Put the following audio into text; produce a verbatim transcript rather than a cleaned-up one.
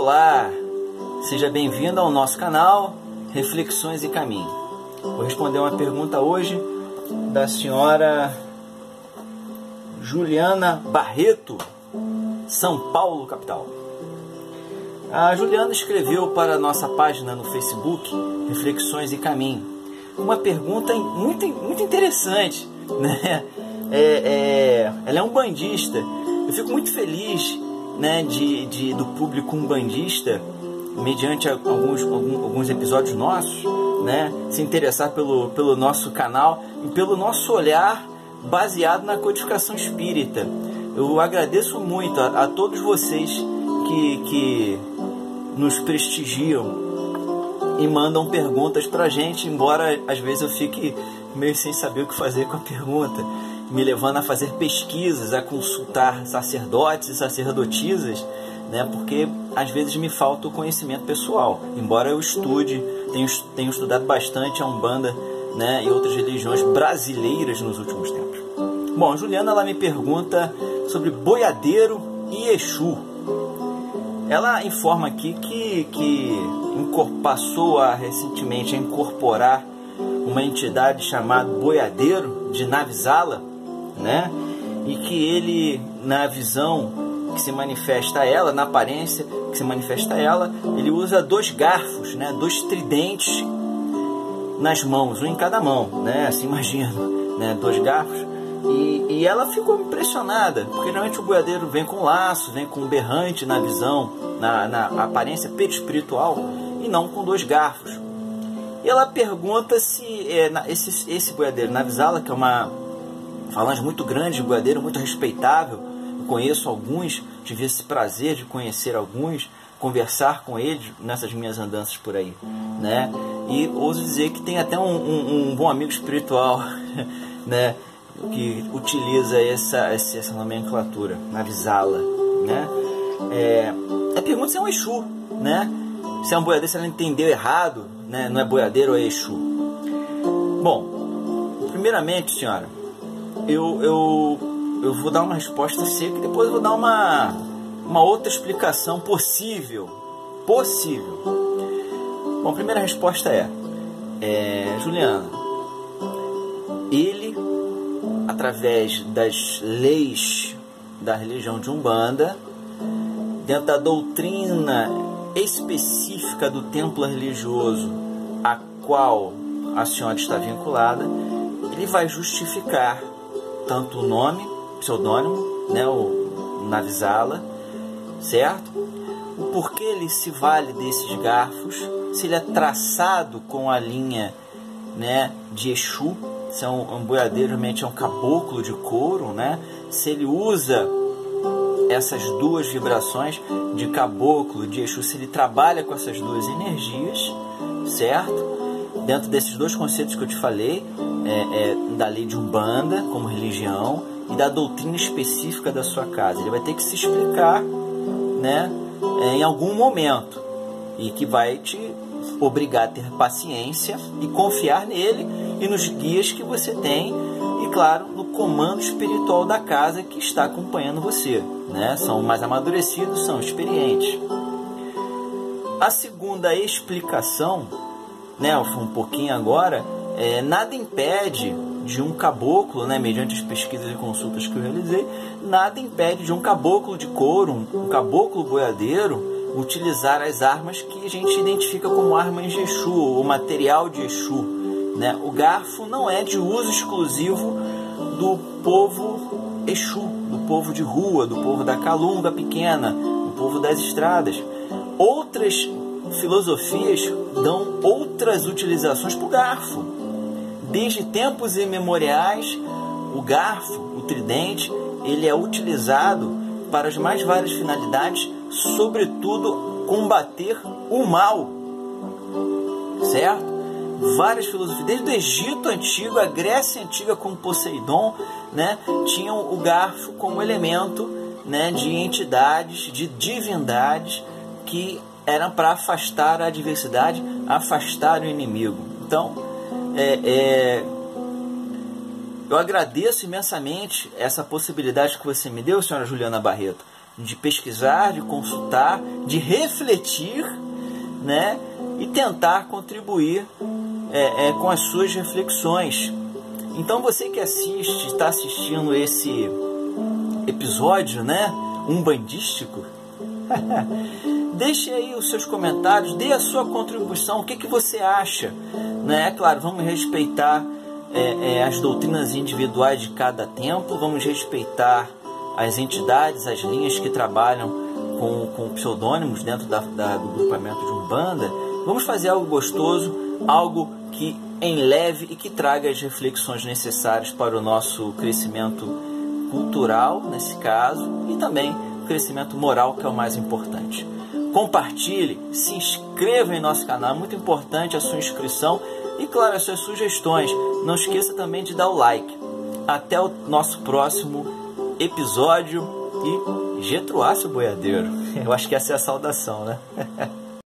olá! Seja bem-vindo ao nosso canal Reflexões e Caminho. Vou responder uma pergunta hoje da senhora Juliana Barreto, São Paulo, capital. A Juliana escreveu para a nossa página no Facebook, Reflexões e Caminho, uma pergunta muito, muito interessante, né? É, é, ela é um bandista. Eu fico muito feliz, né, de, de, do público umbandista, mediante alguns, alguns episódios nossos, né, se interessar pelo, pelo nosso canal e pelo nosso olhar baseado na codificação espírita. Eu agradeço muito a, a todos vocês que, que nos prestigiam e mandam perguntas pra gente, embora às vezes eu fique meio sem saber o que fazer com a pergunta, me levando a fazer pesquisas, a consultar sacerdotes e sacerdotisas, né, porque às vezes me falta o conhecimento pessoal, embora eu estude, tenho, tenho estudado bastante a Umbanda, né, e outras religiões brasileiras nos últimos tempos. Bom, a Juliana ela me pergunta sobre boiadeiro e Exu. Ela informa aqui que, que passou a, recentemente a incorporar uma entidade chamada boiadeiro de Navisala, né? E que ele, na visão que se manifesta a ela, na aparência que se manifesta a ela, ele usa dois garfos, né? Dois tridentes nas mãos, um em cada mão, né? Assim imagina, né? Dois garfos. E, e ela ficou impressionada, porque geralmente o boiadeiro vem com laço, vem com berrante na visão, na, na aparência perispiritual, e não com dois garfos. E ela pergunta se é, esse, esse boiadeiro Navisala, que é uma falange muito grande de boiadeiro, muito respeitável, eu conheço alguns, tive esse prazer de conhecer alguns, conversar com eles nessas minhas andanças por aí, né? E ouso dizer que tem até um, um, um bom amigo espiritual, né, que utiliza essa, essa, essa nomenclatura, Navisala, né? É, a pergunta se é um Exu, né? Se é um boiadeiro, se ela entendeu errado, né? Não é boiadeiro ou é Exu. Bom, primeiramente, senhora, eu, eu, eu vou dar uma resposta seca e depois eu vou dar uma, uma outra explicação possível. Possível. Bom, a primeira resposta é, é Juliana, ele, através das leis da religião de Umbanda, dentro da doutrina específica do templo religioso a qual a senhora está vinculada, ele vai justificar tanto o nome, pseudônimo, né, o Navisala, certo? O porquê ele se vale desses garfos, se ele é traçado com a linha, né, de Exu, se é um, um boiadeiro, realmente é um caboclo de couro, né? Se ele usa essas duas vibrações de caboclo, de Exu, se ele trabalha com essas duas energias, certo? Dentro desses dois conceitos que eu te falei, é, é, da lei de Umbanda como religião e da doutrina específica da sua casa. Ele vai ter que se explicar, né, é, em algum momento, e que vai te obrigar a ter paciência e confiar nele e nos guias que você tem e, claro, no comando espiritual da casa que está acompanhando você, né? São mais amadurecidos, são experientes. A segunda explicação, né, um pouquinho agora, é, nada impede de um caboclo, né, mediante as pesquisas e consultas que eu realizei, nada impede de um caboclo de couro, um, um caboclo boiadeiro, utilizar as armas que a gente identifica como armas de Exu, ou material de Exu, né? O garfo não é de uso exclusivo do povo Exu, do povo de rua, do povo da calunga pequena, do povo das estradas. Outras filosofias dão outras utilizações para o garfo. Desde tempos imemoriais, o garfo, o tridente, ele é utilizado para as mais várias finalidades, sobretudo combater o mal, certo? Várias filosofias, desde o Egito Antigo, a Grécia Antiga com Poseidon, né, tinham o garfo como elemento, né, de entidades, de divindades que eram para afastar a adversidade, afastar o inimigo. Então, é, é, eu agradeço imensamente essa possibilidade que você me deu, senhora Juliana Barreto, de pesquisar, de consultar, de refletir, né, e tentar contribuir é, é, com as suas reflexões. Então você que assiste, está assistindo esse episódio, né, umbandístico, deixe aí os seus comentários, dê a sua contribuição, o que, que você acha, né? É claro, vamos respeitar é, é, as doutrinas individuais de cada templo, vamos respeitar as entidades, as linhas que trabalham com, com pseudônimos dentro da, da, do grupamento de Umbanda. Vamos fazer algo gostoso, algo que enleve e que traga as reflexões necessárias para o nosso crescimento cultural, nesse caso, e também o crescimento moral, que é o mais importante. Compartilhe, se inscreva em nosso canal, é muito importante a sua inscrição e, claro, as suas sugestões. Não esqueça também de dar o like. Até o nosso próximo episódio e Getruá, seu boiadeiro. Eu acho que essa é a saudação, né?